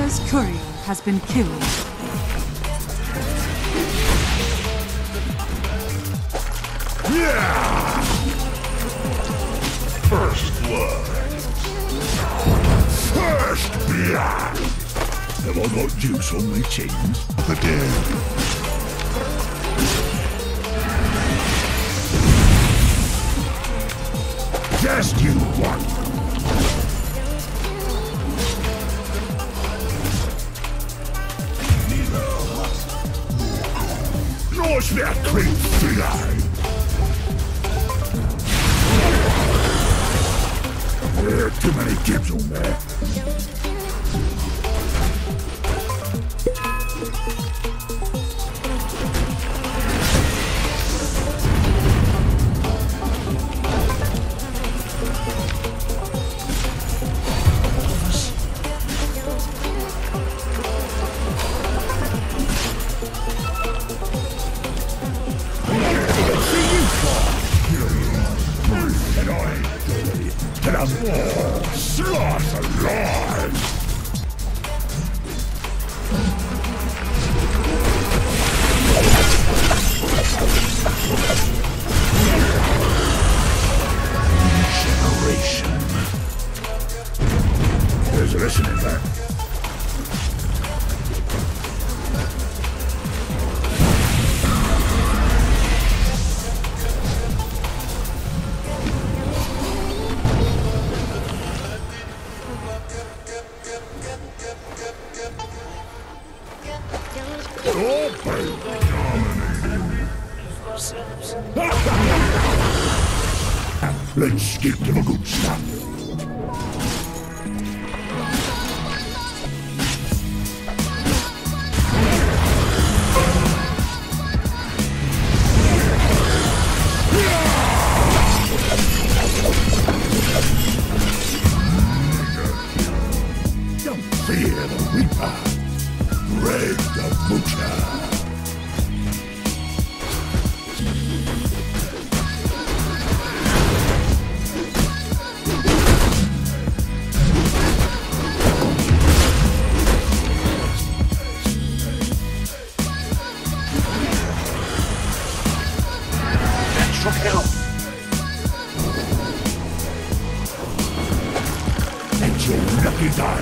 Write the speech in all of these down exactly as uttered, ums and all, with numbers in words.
Dire's courier has been killed. Yeah! First blood. First blood! Have I got juice on my chains? The dead. Just you one. Los mehr klingt vielleicht. There are too many kids on there. Slaughter alive! Regeneration. There's a lesson in that. Let's get to the good stuff. Don't fear the Reaper. Red the Butcher. Lucky die.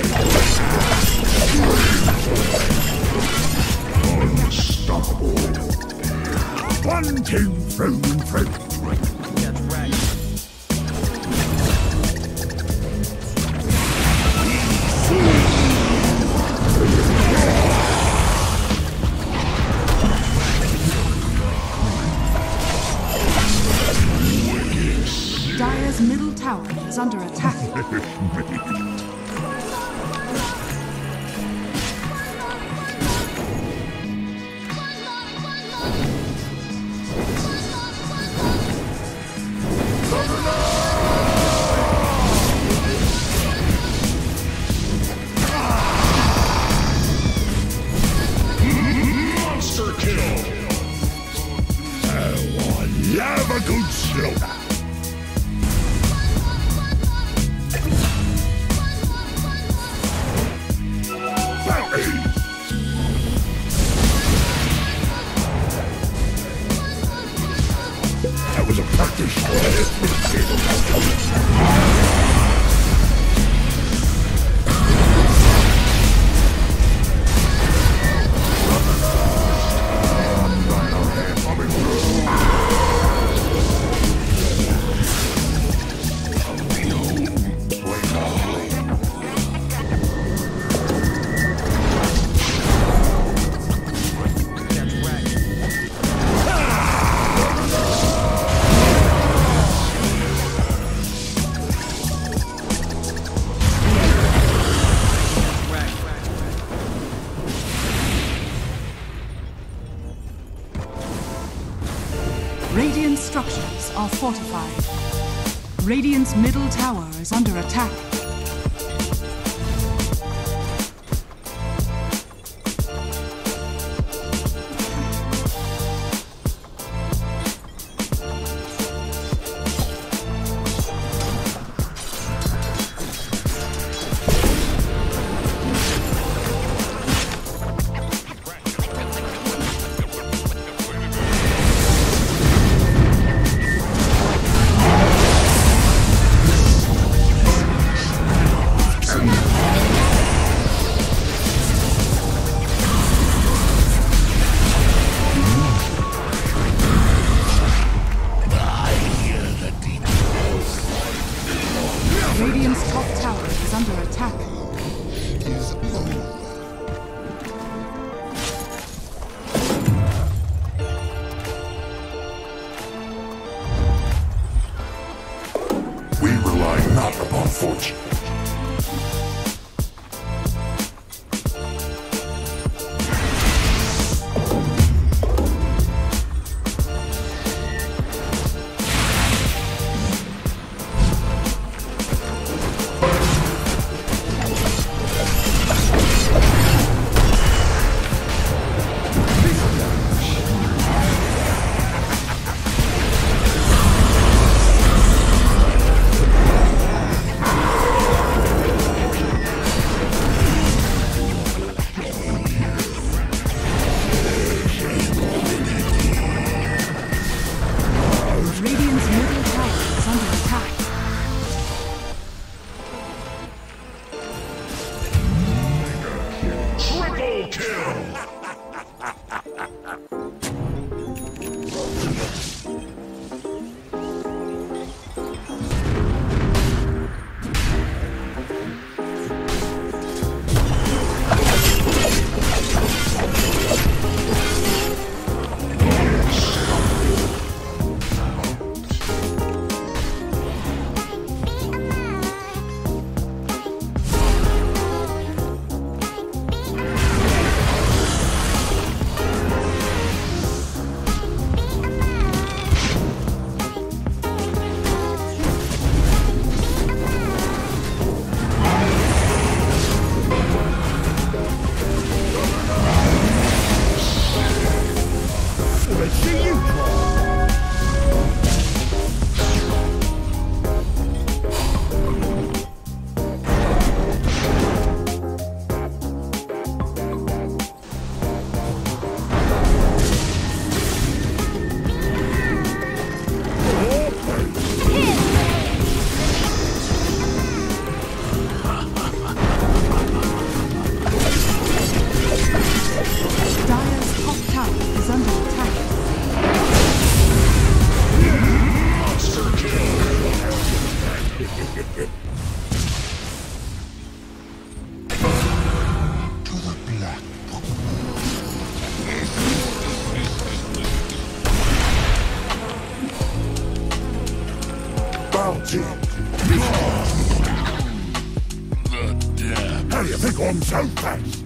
Unstoppable. One team through and through. That's right. Dire's middle tower is under attack. Monster kill! Oh, I love a good slaughter. That was a practice. Radiant structures are fortified. Radiant's middle tower is under attack. Radiant's top tower is under attack. Is over. We rely not upon fortune. Bounty. The damn. How do you think I'm so fast?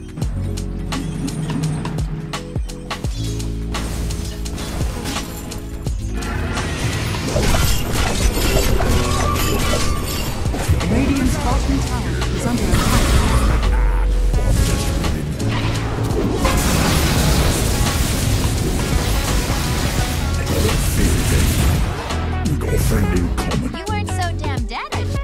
Radiant's bottom tower is under attack. We got a friend in common. You weren't so damn dead.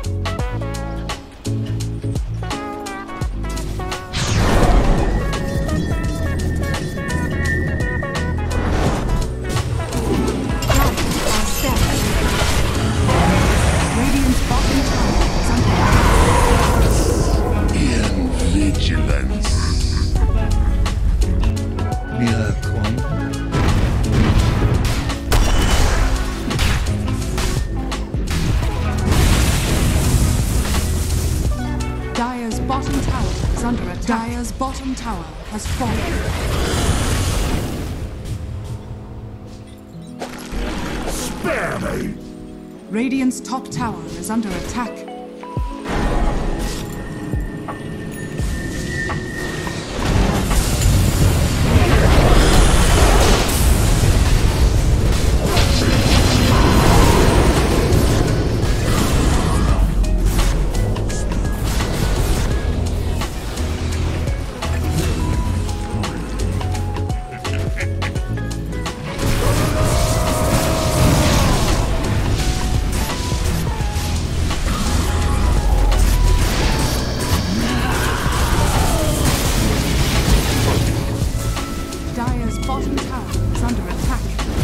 Radiant's bottom tower is under attack. In vigilance. Miracle. Dire's bottom tower is under attack. Dire's bottom tower has fallen. Spare me! Radiant's top tower is under attack. Dire's bottom tower is under attack.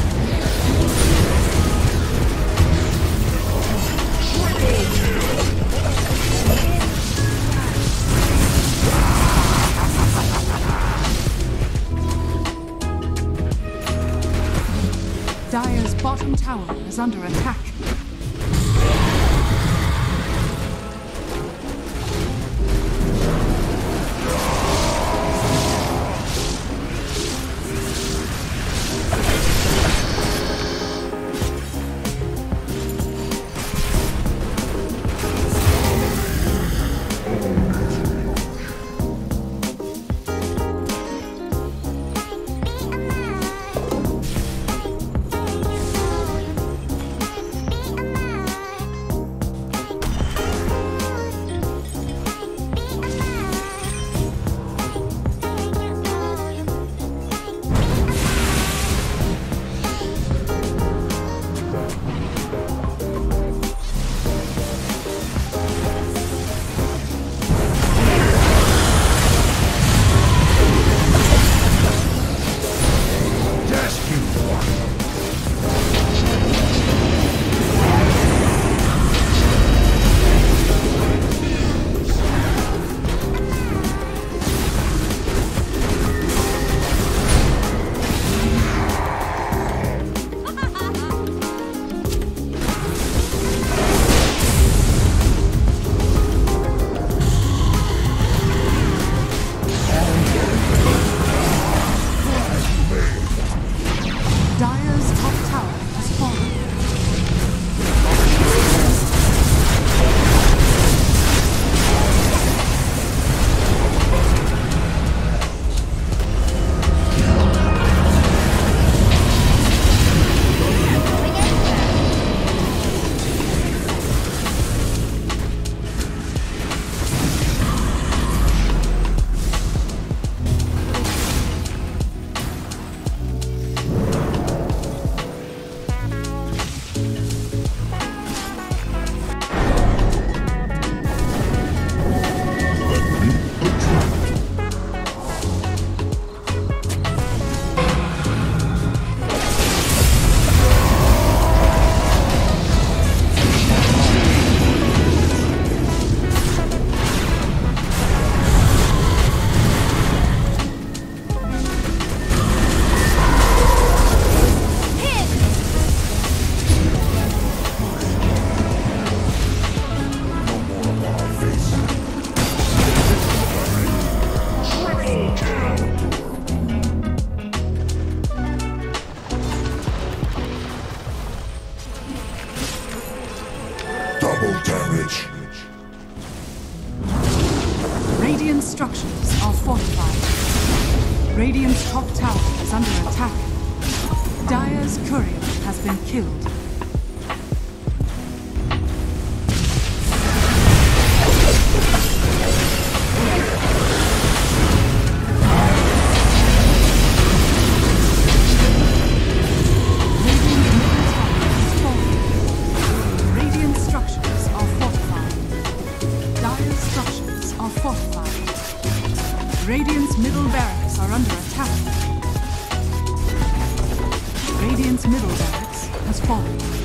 Dire's bottom tower is under attack. Radiant structures are fortified. Radiant's top tower is under attack. Dire's courier has been killed. Radiant's middle barracks are under attack. Radiant's middle barracks has fallen.